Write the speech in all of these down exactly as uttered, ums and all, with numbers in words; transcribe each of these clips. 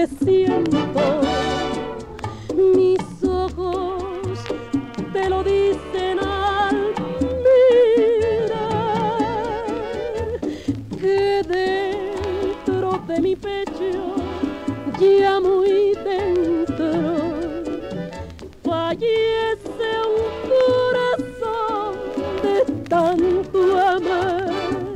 que siento. Mis ojos te lo dicen al mirar, que dentro de mi pecho, ya muy dentro, fallece un corazón de tanto amar.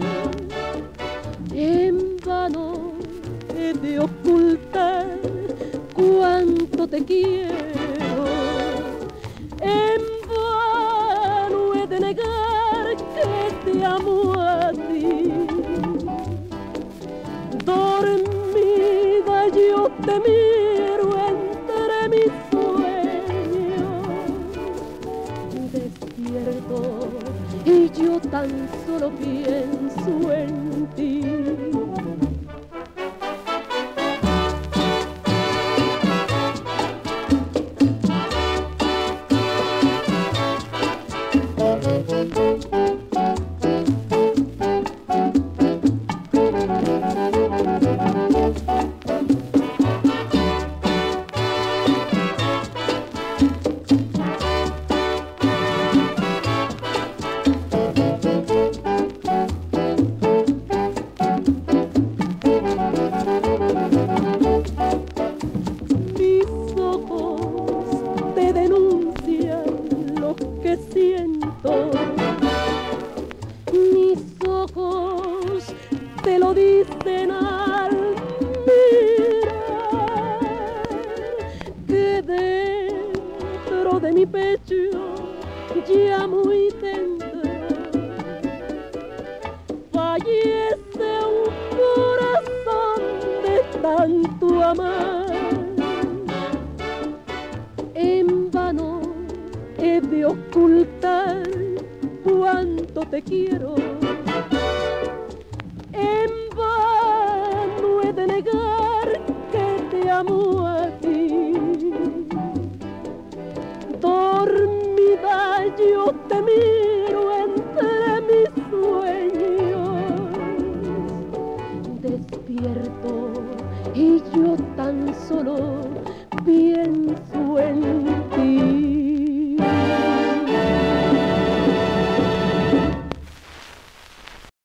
En vano he de ocultar cuánto te quiero, en vano he de negar que te amo a ti. Dormida yo te miro entre mis sueños, despierto y yo tan solo pienso en ti. Siento, mis ojos te lo dicen al mirar, que dentro de mi pecho, ya muy dentro, fallece un corazón de tanto amar. En vano he de ocultar cuánto te quiero, en vano he de negar que te amo a ti. Dormida yo te miro entre mis sueños, despierto y yo tan solo pienso